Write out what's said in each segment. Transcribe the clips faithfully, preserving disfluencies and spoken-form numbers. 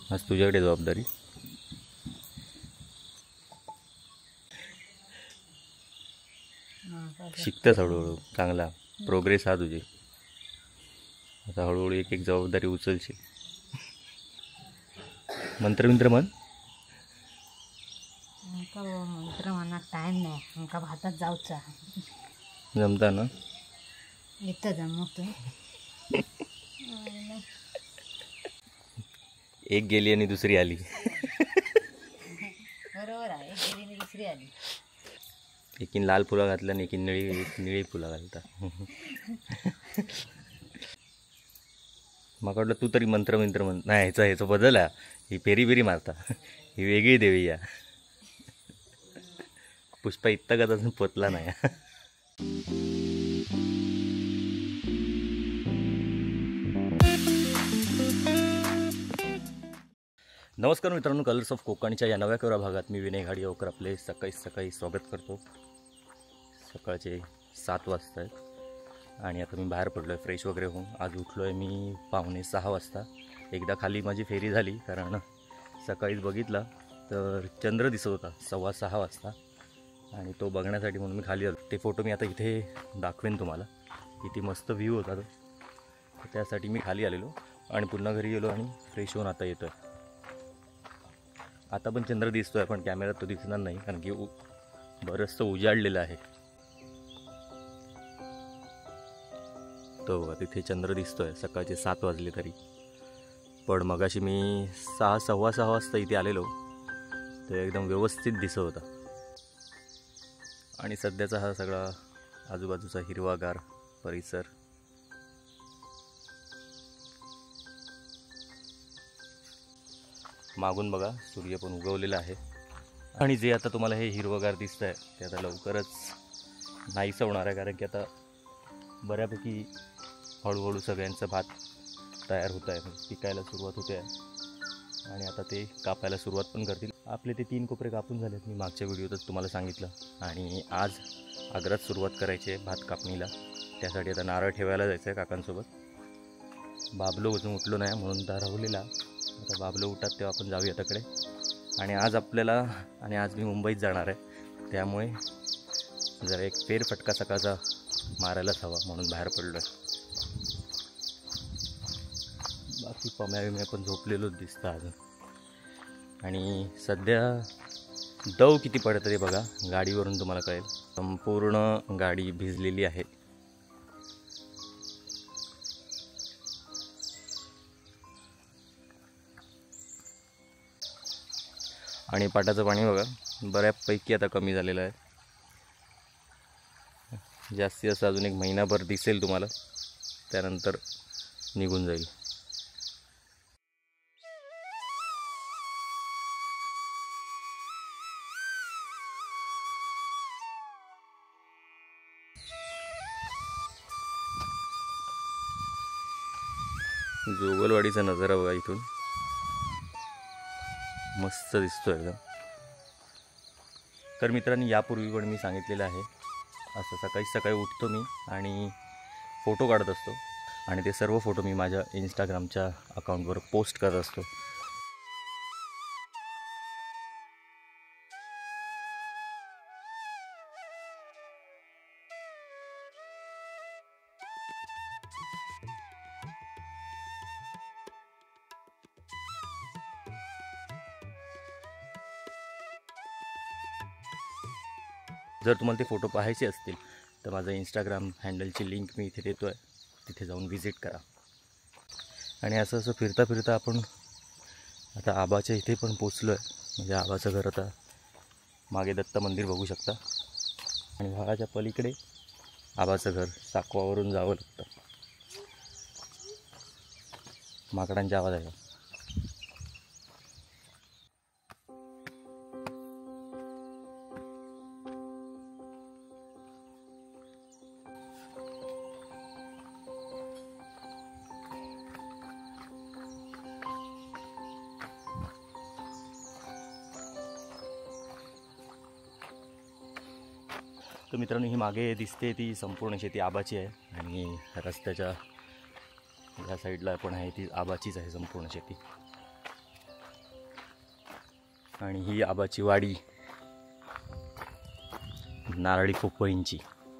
आज तुझ्याकडे जबाबदारी. शिकतेस हळूहळू, चांगला प्रोग्रेस हा तुझी. आता हळूहळू एक एक जबाबदारी उचलशील. मंत्र मिंत्र म्हण. मंत्र म्हणा टाइम नाही आमका भातात जाऊचा. जमता ना? येतं जमतो. एक गेली आणि दुसरी आली. बरोबर आहे, एक गेली आणि दुसरी आली. एकीन लाल फुलं घातलं आणि एकीन निळी निळी फुलं घालता. मग वाटलं तू तरी मंत्र मिंत्र म्हण. नाही, ह्याचा ह्याचा बदल आहे. ही फेरी फेरी मारता, ही वेगळी देवी या. पुष्पा इतका का अजून पोचला नाही. नमस्कार मित्रांनो, कलर्स ऑफ कोकणच्या या नव्या कोरा भागात मी विनय घाडियावकर आपले सकाळी सकाळी स्वागत करतो. सकाळचे सात वाजता आहेत आणि आता मी बाहेर पडलो आहे फ्रेश वगैरे होऊन. आज उठलो आहे मी पावणे सहा वाजता. एकदा खाली माझी फेरी झाली, कारण सकाळीच बघितला तर चंद्र दिसत होता सव्वा सहा वाजता आणि तो बघण्यासाठी म्हणून मी खाली आलो. ते फोटो मी आता इथे दाखवेन तुम्हाला. किती मस्त व्ह्यू होता तो. त्यासाठी मी खाली आलेलो आणि पुन्हा घरी गेलो आणि फ्रेश होऊन आता येतो आहे. आता पण चंद्र दिसतो आहे, पण कॅमेऱ्यात तो दिसणार नाही कारण की उ बरंचसं उजाडलेलं आहे. तो बघा तिथे चंद्र दिसतो आहे. सकाळचे सात वाजले तरी, पण मगाशी मी सहा सव्वा सहा वाजता इथे आलेलो तर एकदम व्यवस्थित दिसत होता. आणि सध्याचा हा सगळा आजूबाजूचा हिरवागार परिसर. मागून बघा सूर्य पण उगवलेला आहे आणि जे आता तुम्हाला हे हिरवगार दिसत आहे ते आता लवकरच नाहीसं होणार आहे, कारण की आता बऱ्यापैकी हळूहळू सगळ्यांचं भात तयार होत आहे, पिकायला सुरुवात होते आहे आणि आता ते कापायला सुरुवात पण करतील. आपले ते तीन कोपरे कापून झालेत, मी मागच्या व्हिडिओतच तुम्हाला सांगितलं. आणि आज आग्रात सुरुवात करायची आहे भात कापणीला. त्यासाठी आता नारळ ठेवायला जायचं आहे काकांसोबत. बाबलो अजून उठलो नाही म्हणून राहुलेला. आता बाबलो उठतात तेव्हा आपण जाऊया त्याकडे. आणि आज आपल्याला आणि आज मी मुंबईत जाणार आहे, त्यामुळे जरा एक फेरफटका सकाळचा मारायलाच हवा म्हणून बाहेर पडलो आहे. बाकी पम्या विम्या पण झोपलेलोच दिसतं अजून. आणि सध्या दव किती पडतं ते बघा, गाडीवरून तुम्हाला कळेल. संपूर्ण गाडी भिजलेली आहे. आणि पाटाचं पाणी बघा बऱ्यापैकी आता कमी झालेलं आहे. जास्तीत जास्त अजून एक महिनाभर दिसेल तुम्हाला, त्यानंतर निघून जाईल. जोगलवाडीचा नजारा बघा इथून, मस्त दिसतो एकदम. तर मित्रांनी यापूर्वी पण मी सांगितलेलं आहे, असं सकाळी सकाळी उठतो मी आणि फोटो काढत असतो आणि ते सर्व फोटो मी माझ्या इंस्टाग्रामच्या अकाउंटवर पोस्ट करत असतो. जर तुम्हाला ते फोटो पाहायचे असतील तर माझं इंस्टाग्राम हँडलची लिंक मी इथे देतो आहे, तिथे जाऊन व्हिजिट करा. आणि असं असं फिरता फिरता आपण आता आबाच्या इथे पण पोचलो आहे. म्हणजे आबाचं घर आता मागे दत्त मंदिर बघू शकता आणि भागाच्या पलीकडे आबाचं घर. साकवावरून जावं लागतं. माकडांचा आवाज आहे. तर मित्रांनो, ही मागे दिसते ती संपूर्ण शेती आबाची आहे आणि रस्त्याच्या या साईडला पण आहे ती आबाचीच आहे संपूर्ण शेती. आणि ही आबाची वाडी नारळी पोपळींची.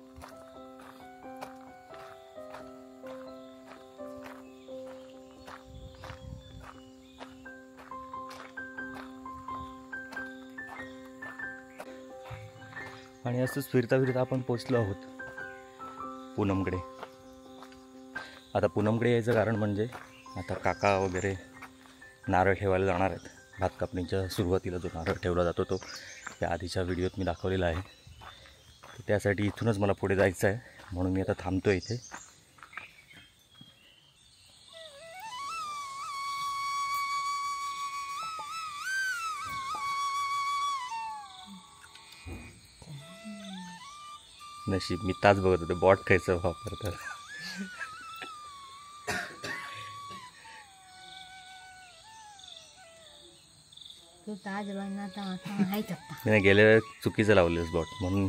आणि असंच फिरता फिरता आपण पोचलो आहोत पूनमकडे. आता पूनमकडे यायचं कारण म्हणजे आता काका वगैरे नारळ ठेवायला जाणार आहेत. भात कापणीच्या सुरुवातीला जो नारळ ठेवला जातो तो त्या आधीच्या व्हिडिओत मी दाखवलेला आहे. तर त्यासाठी इथूनच मला पुढे जायचं आहे, म्हणून मी आता थांबतो इथे. नशीब मी तास बघत होते बॉट खायचं वापरतात. तू ताज बनवता माहित होता. मी गेल्या वेळेस चुकीचं लावलेस बॉट म्हणून.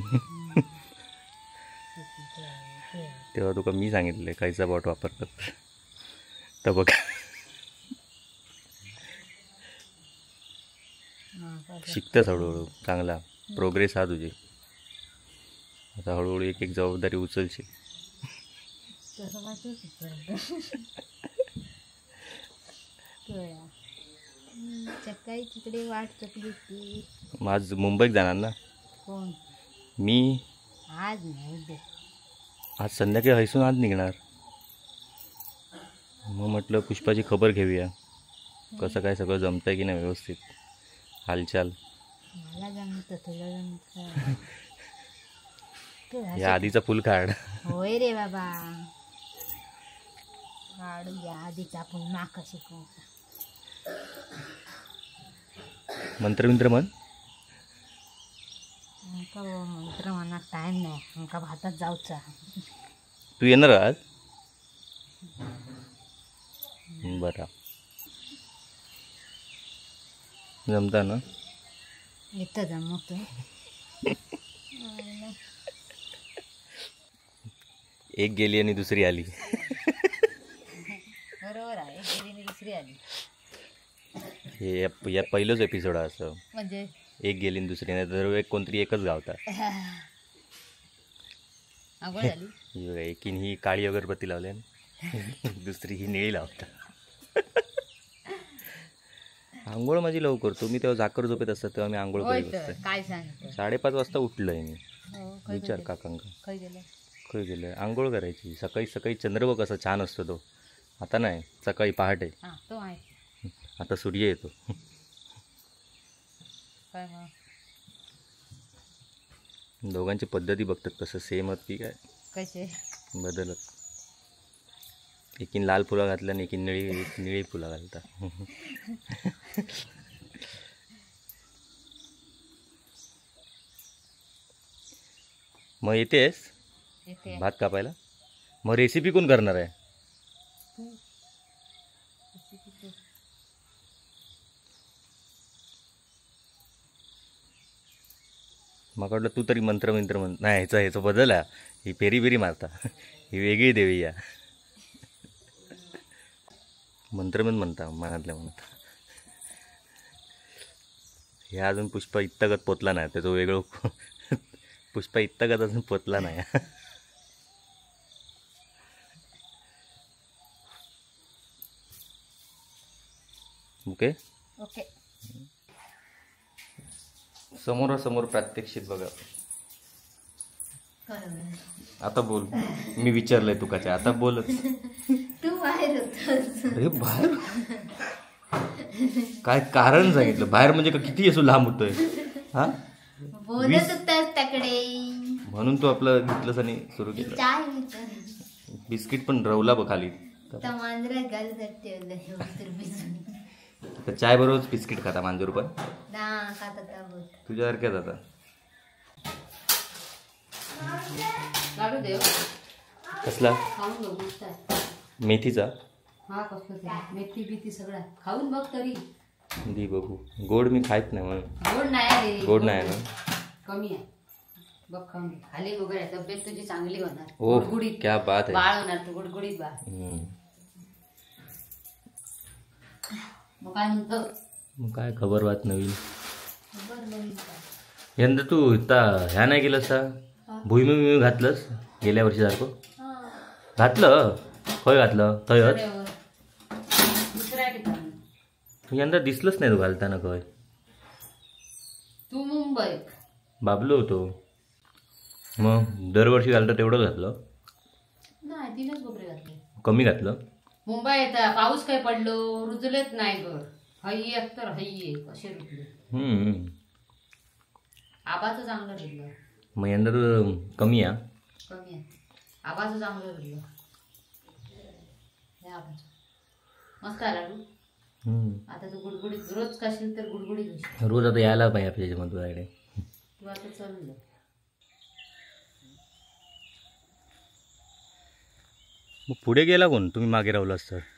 तेव्हा तुका मी सांगितले खायचा बॉट वापरतात. तर बघ शिकतेस हळूहळू, चांगला प्रोग्रेस हा तुझी. आता हळूहळू एक एक जबाबदारी उचलशील. सकाळी तिकडे वाट चुकली ती. आज मुंबईत जाणार ना कोण? मी. आज नाही उद्या. आज संध्याकाळी हैसून आज निघणार. मग म्हटलं पुष्पाची खबर घेऊया, कसं काय सगळं जमतंय की नाही व्यवस्थित, हालचाल. मला जमतं, तुला जमतं. या आधीचा फुल काढ. होय रे बाबा, काढू या आधीचा आपण नाका शिकवू. मंत्रविंत्र म्हण. आमका मंत्र म्हणा टाईम नाही, आमका भातात जाऊचा. तू येणार आज? बरं, जमता ना? येतं जमतो. एक गेली आणि दुसरी आली. बरोबर आहे, एक गेली आणि दुसरी आली. हे या- या पहिलंच एपिसोड आहे असं, म्हणजे एक गेली आणि दुसरी, नाही तर एक कोणतरी एकच गावता. आंघोळ झाली. ही बघा, एकीन ही काळी अगरबत्ती लावली आणि दुसरी ही निळी लावता. आंघोळ माझी लवकर, तुम्ही तेव्हा झाकर झोपेत असतात तेव्हा मी आंघोळ होय करीत तर, असते. काय सांगतो. साडेपाच वाजता उठलोय मी. हो, खय विचार गेलं? काकांका खय गेलं? खय गेलं. आंघोळ करायची सकाळी सकाळी. चंद्र बघ कसा छान असतो तो. आता नाही, सकाळी पहाटे. हां, तो आहे. आता सूर्य येतो. काय मग? दोघांची पद्धती बघतात कसं सेम आहेत की काय कसे? बदलत. एकीन लाल फुलं घातल्या आणि एकीन निळी निळी फुलं घालतात. मग येतेस येते. भात कापायला? मग रेसिपी कोण करणार आहे? तू. मग वाटलं तू तरी मंत्र मंत्र म्हण. नाही, ह्याचं ह्याचं बदल आहे. ही पेरी पेरी मारता, ही वेगळी देवी या. मंत्रमन म्हणता मनातल्या मनात. हे अजून पुष्पा इतकत पोचला नाही, त्याचं वेगळं. पुष्पा इतकत अजून पोचला नाही. Okay okay. समोरासमोर प्रात्यक्षिक बघा. बरोबर. आता बोल, मी विचारलंय तू कशा, आता बोलच. तू बाहेर होतास. अरे बाहेर काय कारण सांगितलं? बाहेर म्हणजे का किती असो लांब होतोय हा? बोलत होतास त्याकडे. म्हणून तू आपलं घेतलंस आणि सुरू केलं. चाय घेतलं. बिस्किट पण रवला बघ खाली. त्या मांजरात घालत ठेवलं तर भिजून. तर चाय बरोबरच बिस्किट खाता मांजूर पण ना खाता त्या बोल. तुझ्यासारख्याच आता. काढू देव. कसला? खाऊन बघ मस्त आहे. मेथीचा हा कसलं ते मेथी बिथी सगळं खाऊन बघ तरी. दी बघू. गोड मी खायत नाही म्हणून. गोड नाही रे. गोड नाही ना? कमी आहे. बघ खाऊन घे. खाली वगैरे तब्येत तुझी चांगली होणार. ओ गुडगुडीत क्या बात आहे. बाळ होणार तू, गुडगुडीत बाळ. हम्म. मग काय म्हणतो? मग काय खबर बात नवीन? यंदा तू इता ह्या नाही केलंस का भुईमुग बिमुग घातलंस गेल्या वर्षी सारखं घातलं खय घातलं थयच यंदा दिसलंच नाही तू घालताना खय तू मुंबई बाबलो होतो मग दरवर्षी घालतं तेवढं घातलं नाही तीनच कोपरे घातले कमी घातलं मुंबई येता पाऊस काय पडलो रुजलेच नाही ग हय्ये एकतर हय्ये कसे रुजले हम्म आबाचं चांगलं रुजलं मग यंदा तू कमी या कमी आहे आबाचं चांगलं रुजलं हे आबाचं मस्त आला तू हम्म आता तू गुडगुडीत रोज खाशील तर गुडगुडीत होशील रोज आता यायला पाहिजे आपल्या याच्यामध्ये तुझ्याकडे तू आता चाललं मग पुढे गेला कोण तुम्ही मागे राहिलास तर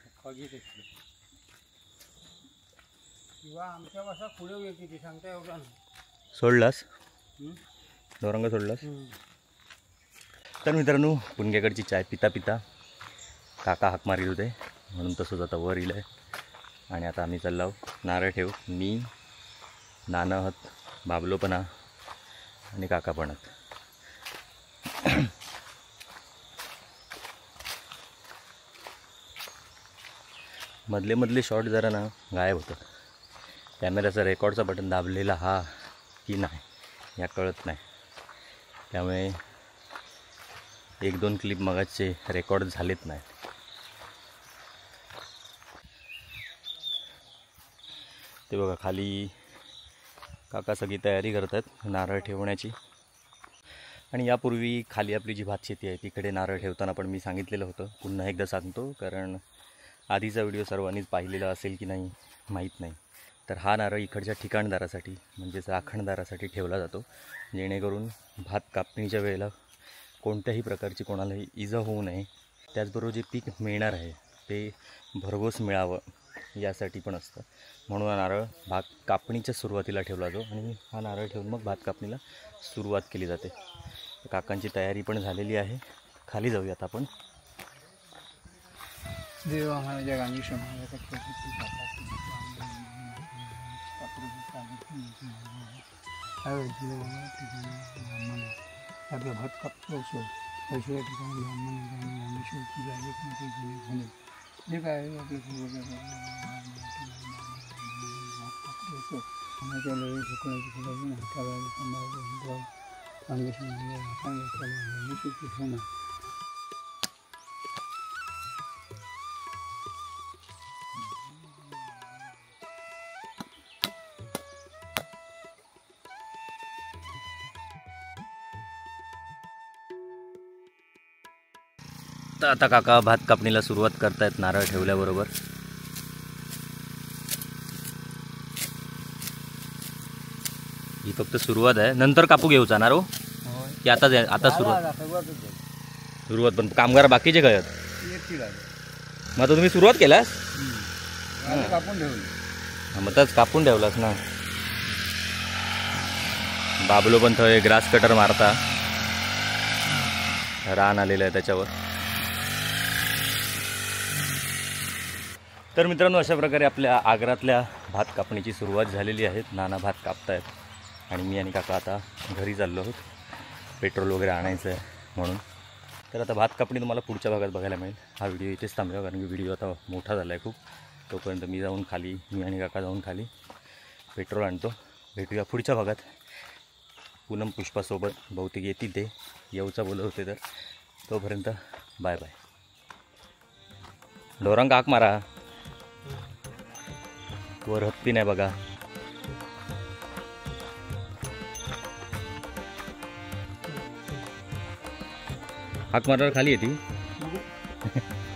किंवा आमच्या भाषा पुढे येते ती सांगता एवढा सोडलास दोरंग सोडलास तर मित्रांनो पुणग्याकडची चाय पिता पिता काका हाक मारित होते म्हणून तसंच आता वर इलं आहे आणि आता आम्ही चाललो नारळ ठेवू मी नानाहत बाबलो पण हा आणि काका पण आहात. मधले मधले शॉट जरा ना गायब होतात कॅमेऱ्याचा रेकॉर्डचा बटन दाबलेला हा की नाही या कळत नाही त्यामुळे एक दोन क्लिप मगाचे रेकॉर्ड झालेत नाही. ते बघा खाली काका सगळी तयारी करतात नारळ ठेवण्याची आणि यापूर्वी खाली आपली जी भातशेती आहे तिकडे नारळ ठेवताना पण मी सांगितलेलं होतं पुन्हा एकदा सांगतो कारण आधीचा व्हिडिओ सर्वांनीच पाहिलेला असेल की नाही माहीत नाही. तर हा नारळ इकडच्या ठिकाणदारासाठी म्हणजेच राखणदारासाठी ठेवला जातो जेणेकरून भात कापणीच्या वेळेला कोणत्याही प्रकारची कोणालाही इजा होऊ नये त्याचबरोबर जे पीक मिळणार आहे ते भरघोस मिळावं यासाठी पण असतं म्हणून हा नारळ भात कापणीच्या सुरुवातीला ठेवला जातो आणि हा नारळ ठेवून मग भात कापणीला सुरुवात केली जाते. काकांची तयारी पण झालेली आहे खाली जाऊयात आपण. देव आम्हाला जगांची क्षमा आपल्या भात कापतो असो पैसे या ठिकाणी ब्राह्मण शेवटी झाले जे काय आपल्या माझ्या लढाई ठिकाणाची ठिकाणी हाताला सांभाळ चांगले शेवटी होणार. तर आता काका भात कापणीला सुरुवात करतायत नारळ ठेवल्याबरोबर. ही फक्त सुरुवात आहे नंतर कापू घेऊचा नारळ हो की आता आता सुरुवात सुरुवात पण कामगार बाकीचे काय मग आता तुम्ही सुरुवात केलास कापून ठेवली मग त्याच कापून ठेवलास ना. बाबलो पण थोडे ग्रास कटर मारता रान आलेलं आहे त्याच्यावर. तर मित्रांनो अशा प्रकारे आपल्या आग्रातल्या भात कापणीची सुरुवात झालेली आहे. नाना भात कापतायत आणि मी आणि काका आता घरी चाललो आहोत पेट्रोल वगैरे आणायचं आहे म्हणून. तर आता भात कापणी तुम्हाला पुढच्या भागात बघायला मिळेल. हा व्हिडिओ इथेच थांबवा कारण की व्हिडिओ आता मोठा झाला आहे खूप. तोपर्यंत मी जाऊन खाली मी आणि काका जाऊन खाली पेट्रोल आणतो. भेटूया पुढच्या भागात. पूनम पुष्पासोबत बहुतेक येतील ते येऊचा बोलत होते तर तोपर्यंत बाय बाय. ढोरांक हाक मारा वर हत्ती नाही बघा. हाक मारावर खाली येते.